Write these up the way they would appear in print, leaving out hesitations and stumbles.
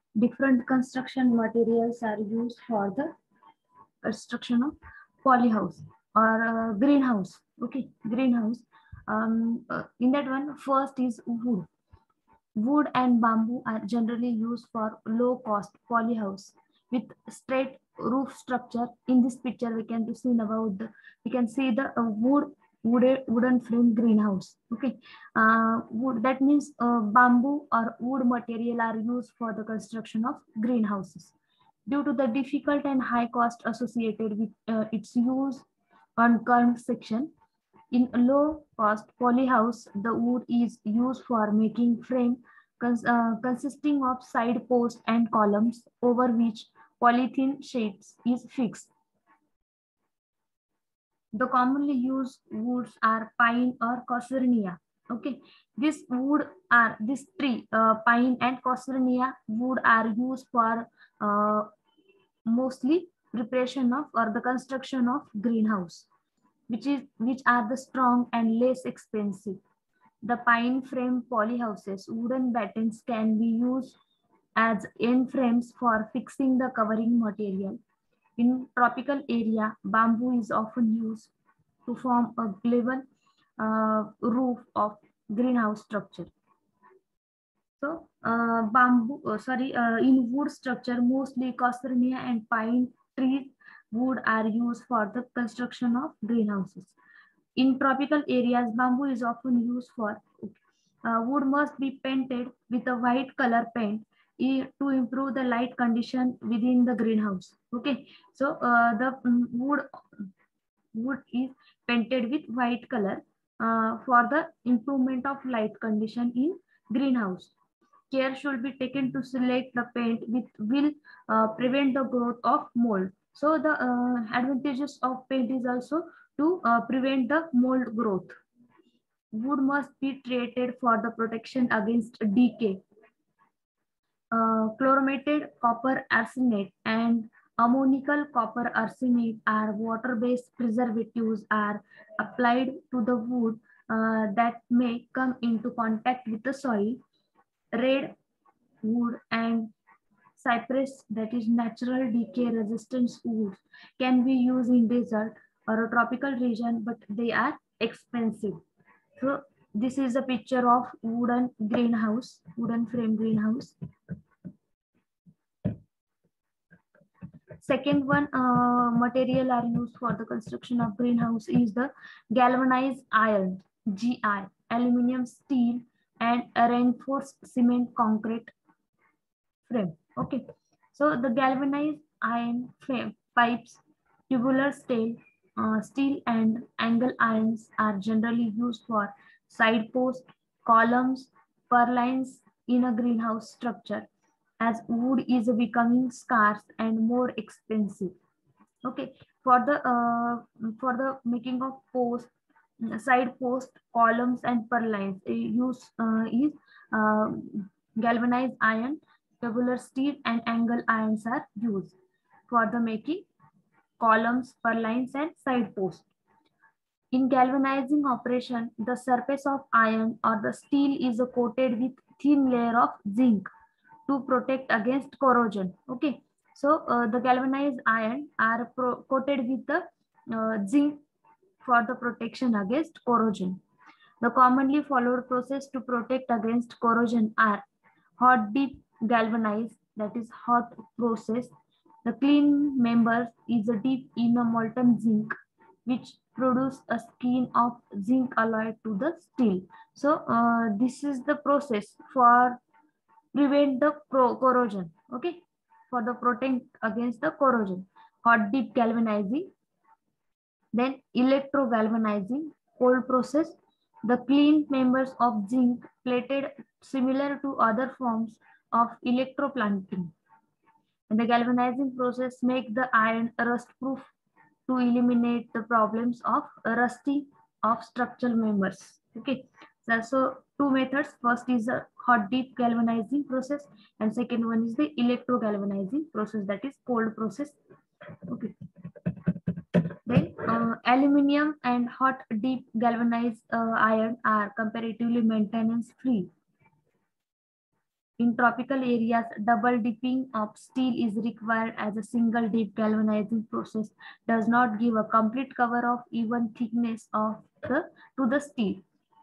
Different construction materials are used for the construction of polyhouse or greenhouse. Okay, greenhouse. In that one, first is wood. Wood and bamboo are generally used for low-cost polyhouse with straight roof structure. In this picture, we can see the wooden frame greenhouse. Okay, wood, that means bamboo or wood material are used for the construction of greenhouses. Due to the difficult and high cost associated with its use on curved section, in a low-cost polyhouse, the wood is used for making frame consisting of side posts and columns over which polythene sheets is fixed. The commonly used woods are pine or Cosernea. Okay, this tree, pine and Cosernea wood are used for mostly preparation of or the construction of greenhouse, which are the strong and less expensive. The pine frame polyhouses, wooden battens can be used as end frames for fixing the covering material. In tropical area, bamboo is often used to form a level roof of greenhouse structure. So, in wood structure, mostly Cosernea and pine trees wood are used for the construction of greenhouses. In tropical areas, bamboo is often used for wood must be painted with a white color paint to improve the light condition within the greenhouse. Okay, so the wood is painted with white color for the improvement of light condition in greenhouse. Care should be taken to select the paint which will prevent the growth of mold. So the advantages of paint is also to prevent the mold growth. Wood must be treated for the protection against decay. Chloromethed copper arsenate and ammonical copper arsenate are water-based preservatives are applied to the wood that may come into contact with the soil. Red wood and cypress, that is natural decay resistance wood, can be used in desert or a tropical region, but they are expensive. So this is a picture of wooden greenhouse, wooden frame greenhouse. Second one material are used for the construction of greenhouse is the galvanized iron, GI, aluminum, steel, and reinforced cement concrete frame. Okay, so the galvanized iron frame pipes, tubular steel and angle irons are generally used for side posts, columns, purlines in a greenhouse structure, as wood is becoming scarce and more expensive. Okay, for the making of post, side post, columns, and purlines, use is uh, galvanized iron, tubular steel, and angle irons are used for the making columns, purlines, and side posts. In galvanizing operation, the surface of iron or the steel is coated with thin layer of zinc to protect against corrosion. Okay, so the galvanized iron are coated with the zinc for the protection against corrosion. The commonly followed process to protect against corrosion are hot dip galvanized, that is hot process. The clean member is a dip in a molten zinc, which produce a skin of zinc alloy to the steel. So this is the process for prevent the corrosion. Okay, for the protect against the corrosion. Hot dip galvanizing, then electro galvanizing, cold process. The clean members of zinc plated similar to other forms of electroplating. And the galvanizing process make the iron rust proof to eliminate the problems of rusting of structural members. Okay, so two methods. First is a hot dip galvanizing process, and second one is the electro galvanizing process, that is cold process. Okay. Then aluminium and hot dip galvanized iron are comparatively maintenance free. In tropical areas, double dipping of steel is required as a single dip galvanizing process does not give a complete cover of even thickness of the steel.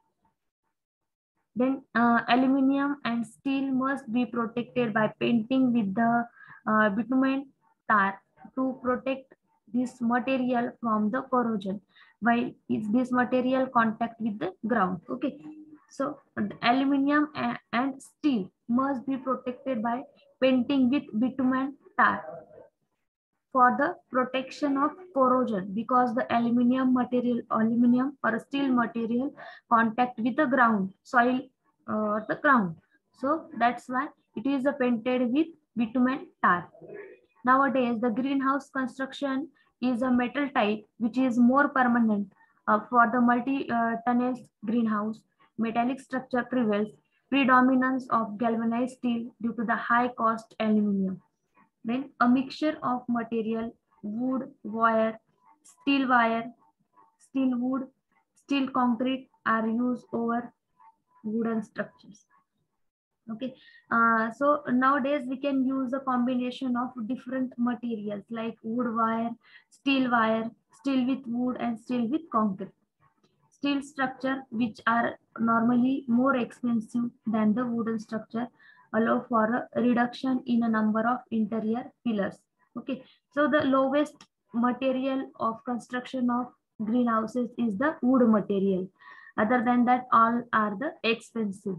Then aluminum and steel must be protected by painting with the bitumen tar to protect this material from the corrosion while this material contact with the ground. Okay, so the aluminum and steel must be protected by painting with bitumen tar for the protection of corrosion, because the aluminum or steel material contact with the ground soil or the ground, so that's why it is painted with bitumen tar. Nowadays the greenhouse construction is a metal type which is more permanent. For the multi tonnage greenhouse, metallic structure prevails, predominance of galvanized steel due to the high cost aluminum. Then a mixture of material, wood, wire, steel wood, steel concrete are used over wooden structures. Okay, so nowadays we can use a combination of different materials like wire, steel with wood, and steel with concrete. Steel structure, which are normally more expensive than the wooden structure, allow for a reduction in a number of interior pillars. Okay, so the lowest material of construction of greenhouses is the wood material. Other than that, all are the expensive.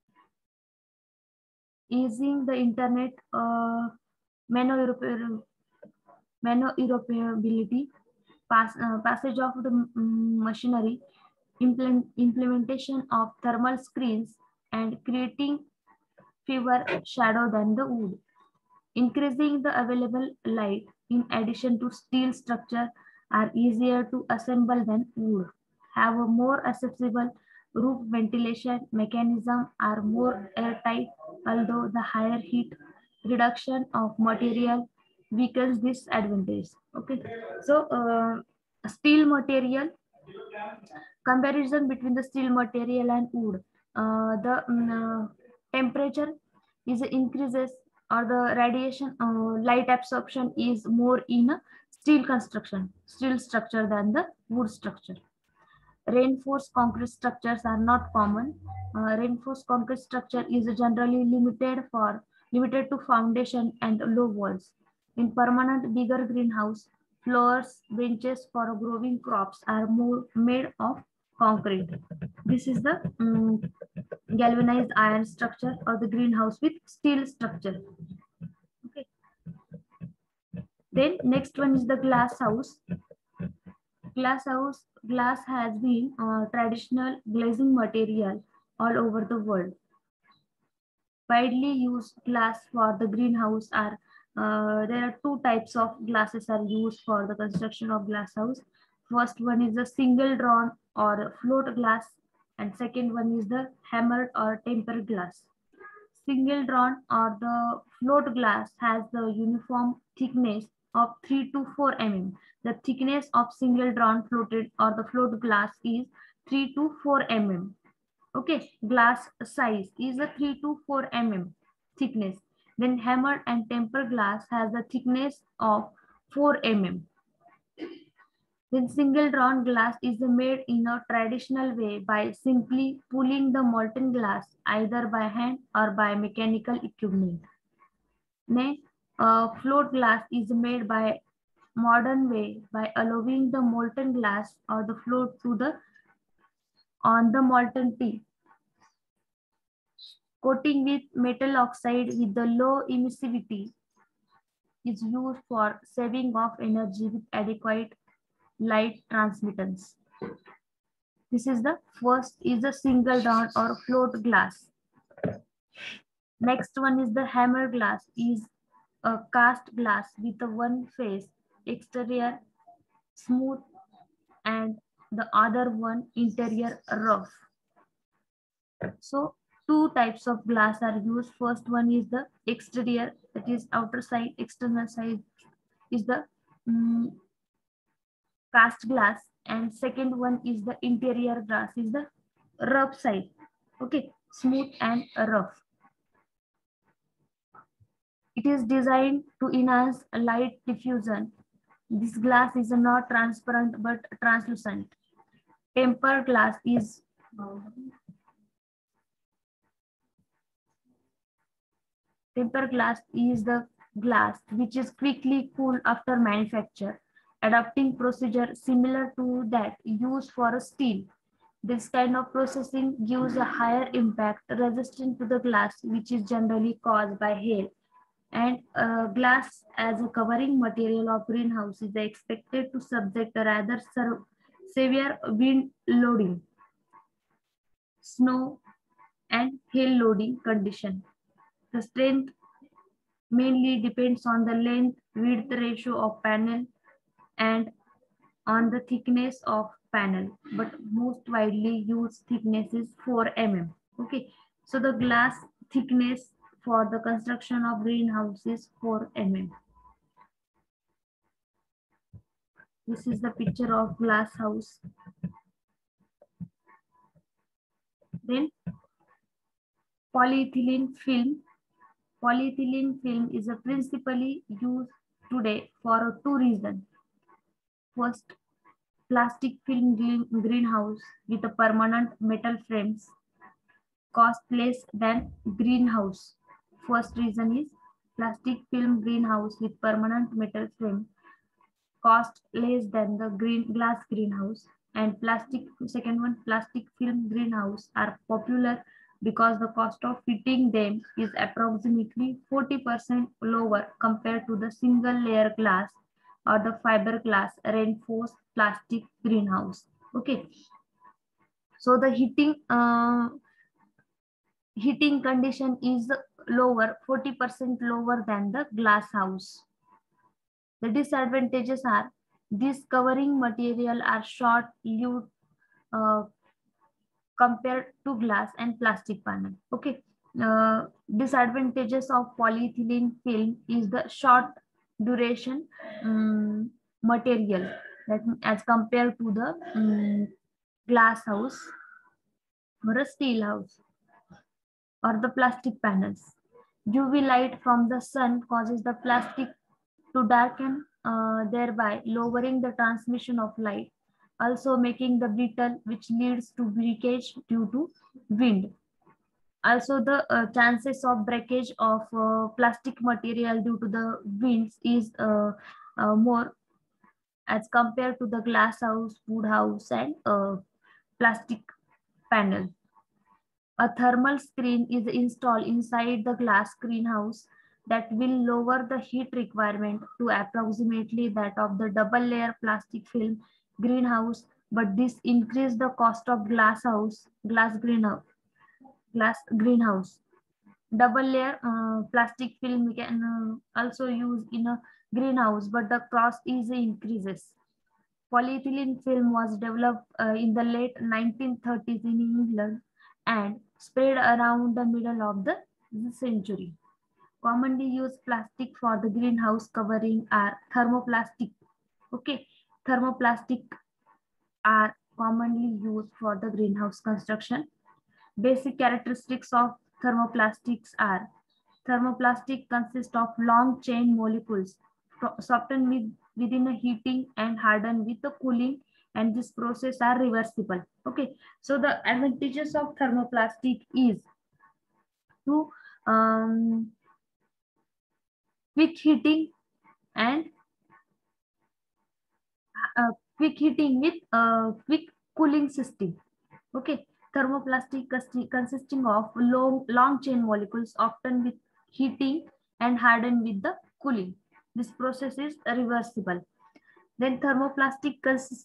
Using the internet, maneuverability, passage of the machinery, implementation of thermal screens, and creating fewer shadow than the wood, increasing the available light. In addition to steel structure are easier to assemble than wood, have a more accessible roof ventilation mechanism, are more airtight, although the higher heat reduction of material weakens this advantage. Okay, so steel material, comparison between the steel material and wood. The temperature is increases, or the radiation light absorption is more in a steel structure than the wood structure. Reinforced concrete structures are not common. Reinforced concrete structure is generally limited to foundation and low walls. In permanent bigger greenhouse, floors, benches for growing crops are more made of concrete. This is the galvanized iron structure of the greenhouse with steel structure. Okay. Then next one is the glass house. Glass has been a traditional glazing material all over the world. Widely used glass for the greenhouse are there are two types of glasses are used for the construction of glass house. First one is the single drawn or float glass, and second one is the hammered or tempered glass. Single drawn or the float glass has the uniform thickness of 3 to 4 mm. The thickness of single drawn floated or the float glass is 3 to 4 mm. Okay, glass size is a 3 to 4 mm thickness. Then hammered and tempered glass has a thickness of 4 mm. Then single drawn glass is made in a traditional way by simply pulling the molten glass either by hand or by mechanical equipment. Then float glass is made by modern way by allowing the molten glass or the float to the on the molten tip. Coating with metal oxide with the low emissivity is used for saving of energy with adequate light transmittance. This is the first is the single drawn or float glass. Next one is the hammer glass, is a cast glass with a one face, exterior smooth and the other one interior rough. So two types of glass are used. First one is the exterior, that is outer side, external side is the cast glass, and second one is the interior glass, is the rough side. Okay, smooth and rough. It is designed to enhance light diffusion. This glass is not transparent but translucent. Tempered glass is the glass which is quickly cooled after manufacture, adopting procedure similar to that used for steel. This kind of processing gives a higher impact resistance to the glass, which is generally caused by hail. And glass as a covering material of greenhouse is expected to subject a rather severe wind loading, snow, and hail loading condition. The strength mainly depends on the length width ratio of panel and on the thickness of panel, but most widely used thickness is 4 mm. Okay, so the glass thickness for the construction of greenhouse is 4 mm. This is the picture of glass house. Then polyethylene film. Polyethylene film is a principally used today for two reasons. First, plastic film greenhouse with a permanent metal frames cost less than greenhouse. First reason is plastic film greenhouse with permanent metal frame cost less than the glass greenhouse. And second one, plastic film greenhouse are popular because the cost of fitting them is approximately 40% lower compared to the single layer glass or the fiberglass reinforced plastic greenhouse. Okay, so the heating condition is lower, 40% lower than the glass house. The disadvantages are this covering material are short-lived uh, compared to glass and plastic panel. Okay. Disadvantages of polyethylene film is the short duration material that as compared to the glass house or a steel house or the plastic panels. UV light from the sun causes the plastic to darken, thereby lowering the transmission of light, also making the brittle, which leads to breakage due to wind. Also, the chances of breakage of plastic material due to the winds is more as compared to the glass house, wood house, and plastic panel. A thermal screen is installed inside the glass greenhouse that will lower the heat requirement to approximately that of the double layer plastic film greenhouse, but this increases the cost of glass greenhouse. Double layer plastic film we can also use in a greenhouse, but the cost is increases. Polyethylene film was developed in the late 1930s in England and spread around the middle of the century. Commonly used plastic for the greenhouse covering are thermoplastic. Okay, thermoplastic are commonly used for the greenhouse construction. Basic characteristics of thermoplastics are thermoplastic consists of long chain molecules softened within a heating and hardened with the cooling, and this process are reversible. Okay, so the advantages of thermoplastic is to quick heating and quick heating with quick cooling system. Okay, thermoplastic consisting of long chain molecules often with heating and hardened with the cooling. This process is reversible. Then thermoplastic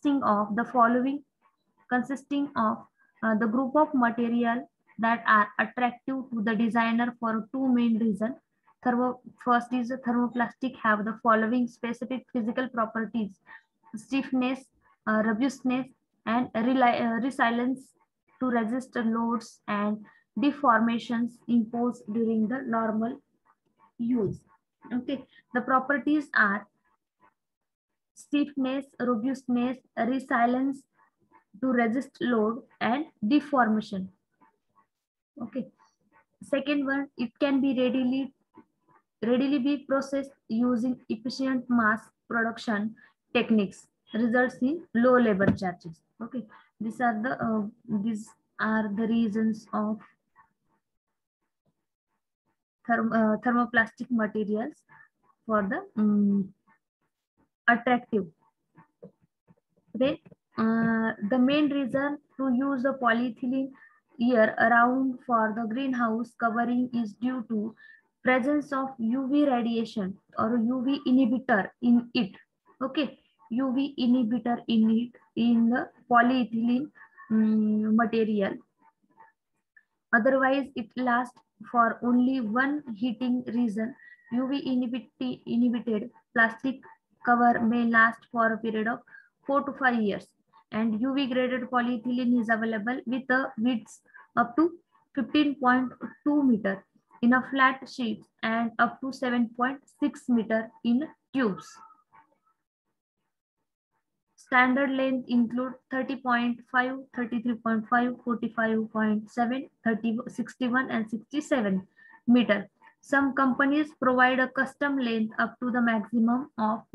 consisting of the group of material that are attractive to the designer for two main reasons. First is thermoplastic have the following specific physical properties: stiffness, robustness, and resilience to resist loads and deformations imposed during the normal use. Okay, the properties are stiffness, robustness, resilience to resist load, and deformation. Okay, second one, it can be readily readily be processed using efficient mass production techniques, results in low labor charges. Okay, these are the reasons of thermoplastic materials for the attractive. The main reason to use the polyethylene year around for the greenhouse covering is due to presence of UV radiation or UV inhibitor in it. Okay, UV inhibitor in it in the polyethylene material. Otherwise, it lasts for only one heating reason. UV inhibited plastic cover may last for a period of 4 to 5 years. And UV graded polyethylene is available with a width up to 15.2 meter in a flat sheet and up to 7.6 meter in tubes. Standard length include 30.5, 33.5, 45.7, 30, 61 and 67 meter. Some companies provide a custom length up to the maximum of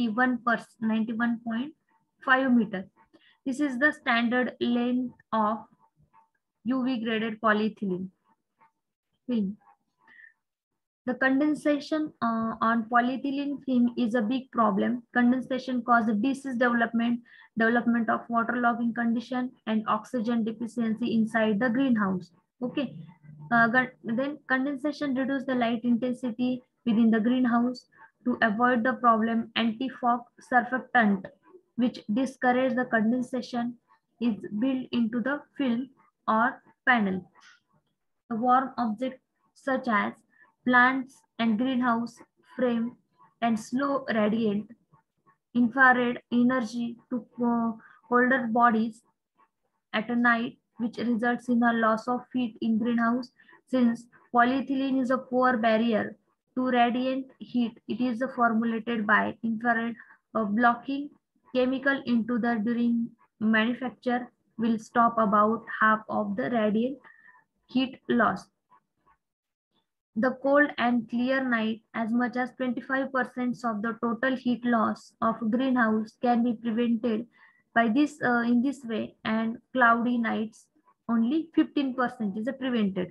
91.5 meter. This is the standard length of UV graded polyethylene film. The condensation on polyethylene film is a big problem. Condensation causes disease development of waterlogging condition and oxygen deficiency inside the greenhouse. Okay. Then condensation reduces the light intensity within the greenhouse. To avoid the problem, anti-fog surfactant, which discourages the condensation, is built into the film or panel. A warm object such as plants and greenhouse frame and slow radiant infrared energy to colder bodies at a night, which results in a loss of heat in greenhouse. Since polyethylene is a poor barrier to radiant heat, it is formulated by infrared blocking chemical into the during manufacture will stop about half of the radiant heat loss. The cold and clear night, as much as 25% of the total heat loss of greenhouse can be prevented by this in this way, and cloudy nights only 15% is prevented.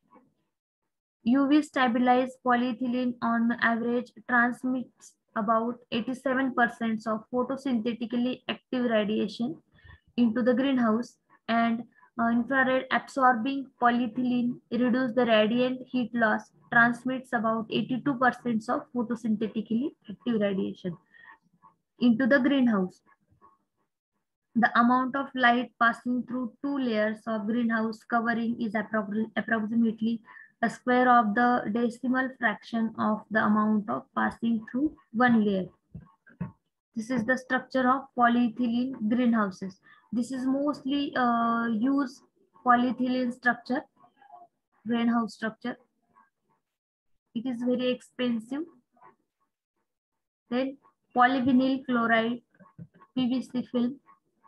UV stabilized polyethylene on average transmits about 87% of photosynthetically active radiation into the greenhouse, and infrared absorbing polyethylene reduce the radiant heat loss, transmits about 82% of photosynthetically active radiation into the greenhouse. The amount of light passing through two layers of greenhouse covering is approximately a square of the decimal fraction of the amount of passing through one layer. This is the structure of polyethylene greenhouses. This is mostly used polyethylene structure, greenhouse structure. It is very expensive. Then polyvinyl chloride, PVC film.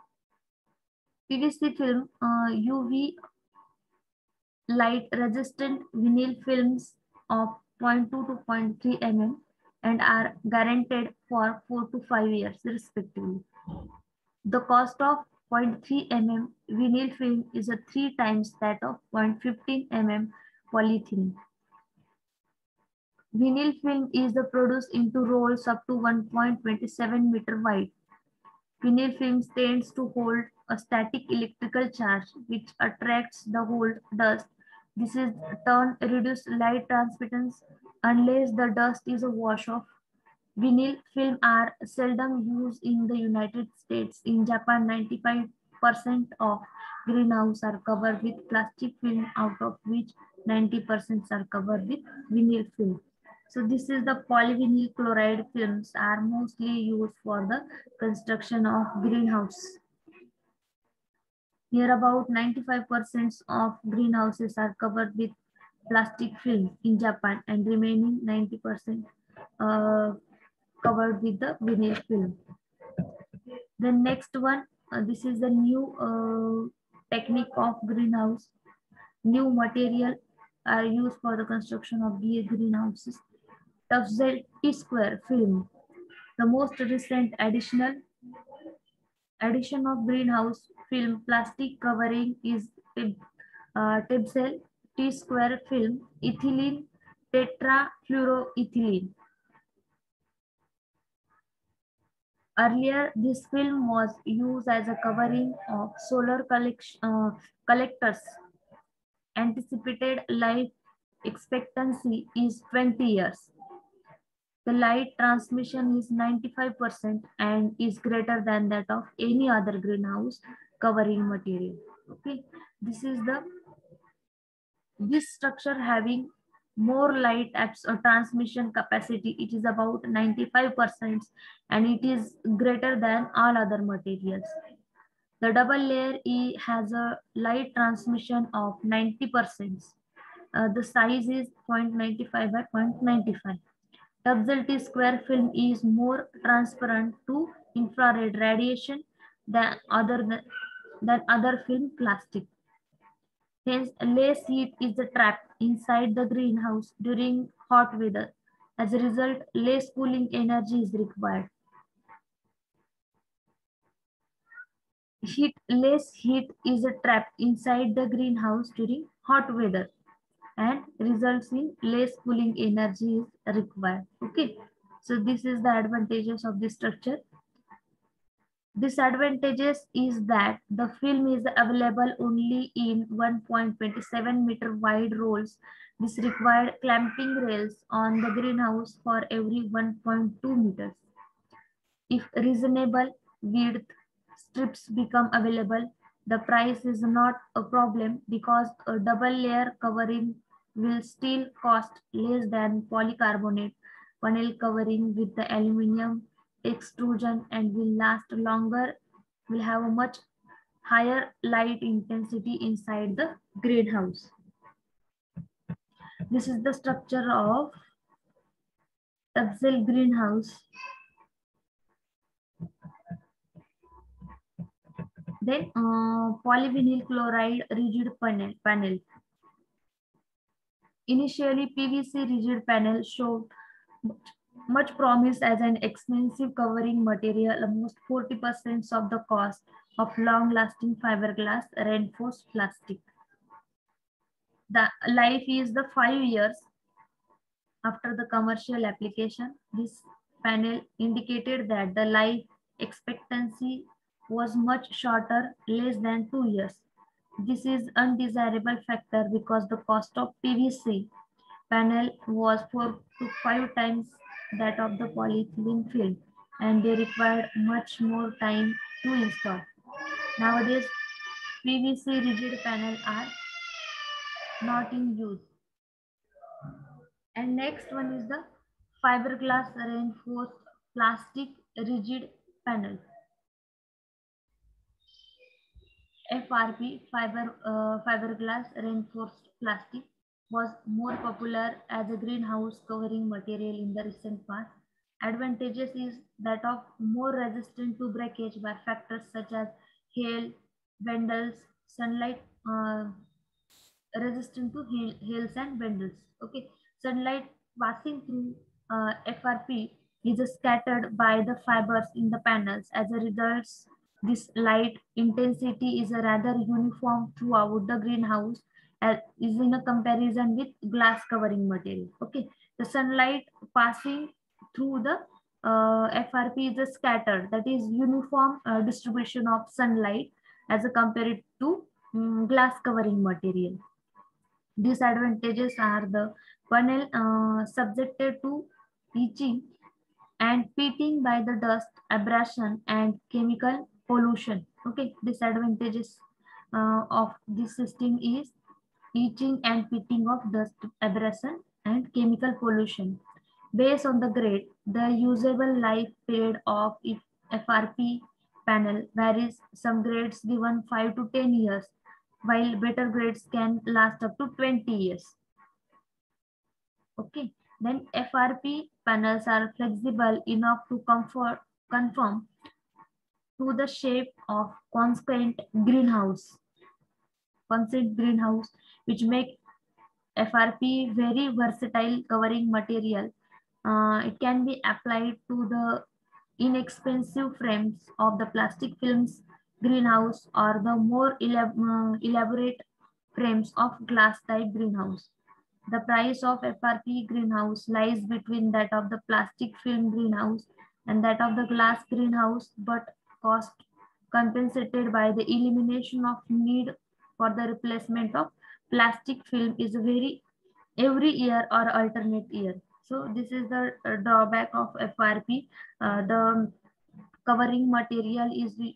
PVC film, UV light resistant vinyl films of 0.2 to 0.3 mm and are guaranteed for 4 to 5 years respectively. The cost of 0.3 mm vinyl film is 3 times that of 0.15 mm polyethylene. Vinyl film is produced into rolls up to 1.27 meter wide. Vinyl film tends to hold a static electrical charge which attracts the hold dust. This is turn reduce light transmittance unless the dust is a wash off. Vinyl film are seldom used in the United States. In Japan, 95% of greenhouses are covered with plastic film, out of which 90% are covered with vinyl film. So this is the polyvinyl chloride films are mostly used for the construction of greenhouse. Near about 95% of greenhouses are covered with plastic film in Japan, and remaining 90% covered with the vinyl film. The next one, this is the new technique of greenhouse. New material are used for the construction of greenhouses. Tufzel T-square film. The most recent addition of greenhouse film plastic covering is Tubzel T-square film ethylene tetrafluoroethylene. Earlier, this film was used as a covering of solar collectors. Anticipated life expectancy is 20 years. The light transmission is 95% and is greater than that of any other greenhouse covering material. Okay, this structure having more light transmission capacity. It is about 95% and it is greater than all other materials. The double layer E has a light transmission of 90%. The size is 0.95 by 0.95. Tubzel T-square film is more transparent to infrared radiation than other film plastic. Hence, less heat is trapped inside the greenhouse during hot weather. As a result, less cooling energy is required. Less heat is trapped inside the greenhouse during hot weather and results in less cooling energy is required. Okay, so this is the advantages of this structure. Disadvantages is that the film is available only in 1.27 meter wide rolls. This required clamping rails on the greenhouse for every 1.2 meters. If reasonable width strips become available, the price is not a problem because a double layer covering will still cost less than polycarbonate panel covering with the aluminum extrusion and will last longer, will have a much higher light intensity inside the greenhouse. This is the structure of Tubzel greenhouse. Then polyvinyl chloride rigid panel. Initially, PVC rigid panel showed much promise as an expensive covering material, almost 40% of the cost of long-lasting fiberglass reinforced plastic. The life is the 5 years after the commercial application. This panel indicated that the life expectancy was much shorter, less than 2 years. This is undesirable factor because the cost of PVC panel was 4 to 5 times that of the polyethylene film and they required much more time to install. Nowadays, PVC rigid panel are not in use. And next one is the fiberglass reinforced plastic rigid panel. FRP, fiberglass reinforced plastic, was more popular as a greenhouse covering material in the recent past. Advantages is that of more resistant to breakage by factors such as hail, vandals, sunlight, resistant to hails and vandals. Okay, sunlight passing through FRP is scattered by the fibers in the panels. As a result, this light intensity is rather uniform throughout the greenhouse as is in a comparison with glass covering material. Okay, the sunlight passing through the FRP is scattered, that is uniform distribution of sunlight as compared to glass covering material. Disadvantages are the panel subjected to etching and pitting by the dust, abrasion, and chemical pollution. Okay, disadvantages of this system is etching and pitting of dust, abrasion, and chemical pollution. Based on the grade, the usable life period of FRP panel varies. Some grades given 5 to 10 years, while better grades can last up to 20 years. Okay, then FRP panels are flexible enough to conform to the shape of concrete greenhouse, which make FRP very versatile covering material It can be applied to the inexpensive frames of the plastic films greenhouse or the more elaborate frames of glass type greenhouse. The price of FRP greenhouse lies between that of the plastic film greenhouse and that of the glass greenhouse, but cost compensated by the elimination of need for the replacement of plastic film is very every year or alternate year. So this is the drawback of FRP. The covering material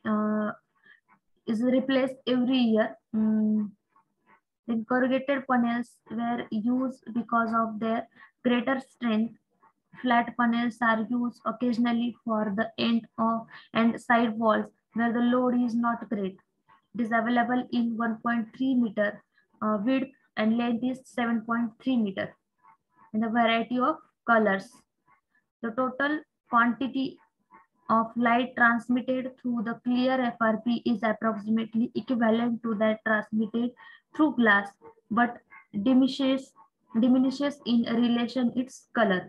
is replaced every year. Then corrugated panels were used because of their greater strength. Flat panels are used occasionally for the end of and side walls where the load is not great. It is available in 1.3 meter width and length is 7.3 meter in a variety of colors. The total quantity of light transmitted through the clear FRP is approximately equivalent to that transmitted through glass, but diminishes in relation its color.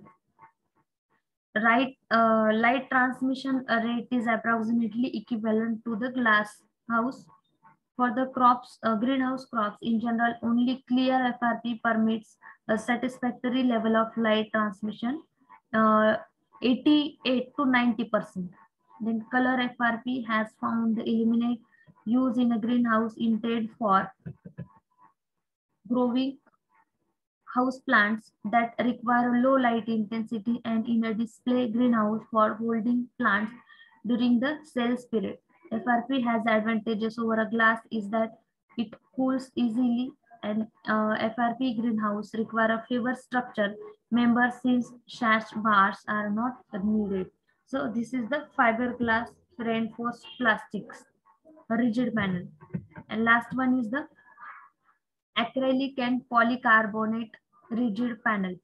Light transmission rate is approximately equivalent to the glass house. For the crops, greenhouse crops in general, only clear FRP permits a satisfactory level of light transmission, uh, 88 to 90%. Then color FRP has found the eliminate use in a greenhouse intended for growing house plants that require low light intensity and in a display greenhouse for holding plants during the sales period. FRP has advantages over a glass is that it cools easily and FRP greenhouse require a fiber structure member since sash bars are not needed. So this is the fiberglass reinforced plastics, a rigid panel. And last one is the acrylic and polycarbonate rigid panel.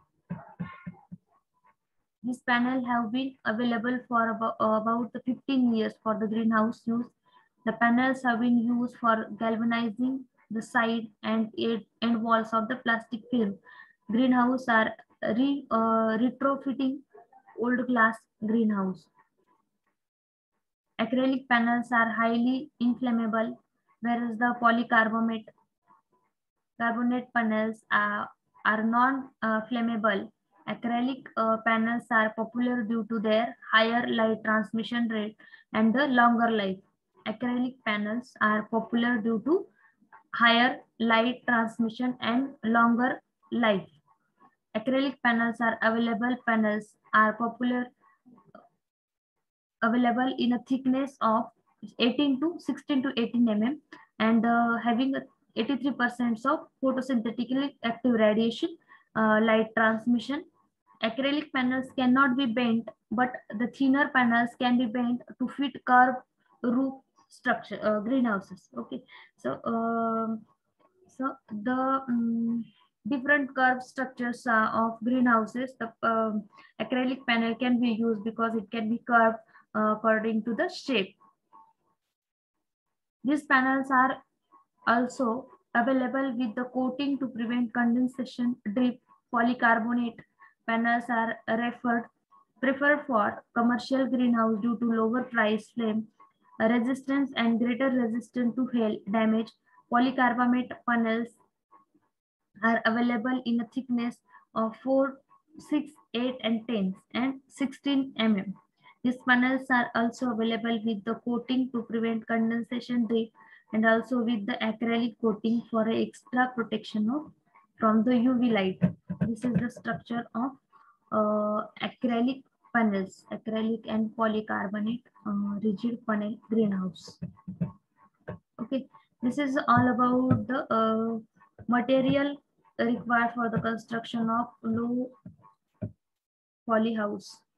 This panel have been available for about 15 years for the greenhouse use. The panels have been used for galvanizing the side and end walls of the plastic film. Greenhouse are retrofitting old glass greenhouse. Acrylic panels are highly inflammable, whereas the polycarbonate carbonate panels are non-flammable. Acrylic panels are popular due to their higher light transmission rate and the longer life. Acrylic panels are popular due to higher light transmission and longer life. Acrylic panels are available in a thickness of 18 to 16 to 18 mm and having 83% of photosynthetically active radiation light transmission. Acrylic panels cannot be bent, but the thinner panels can be bent to fit curved roof structure greenhouses. Okay, so the different curved structures of greenhouses, the acrylic panel can be used because it can be curved according to the shape. These panels are also available with the coating to prevent condensation drip. Polycarbonate panels are preferred for commercial greenhouse due to lower price, flame resistance and greater resistance to hail damage. Polycarbonate panels are available in a thickness of 4, 6, 8 and 10 and 16 mm. These panels are also available with the coating to prevent condensation drip and also with the acrylic coating for extra protection from the UV light. This is the structure of acrylic panels, acrylic and polycarbonate rigid panel greenhouse. Okay, this is all about the material required for the construction of low poly house.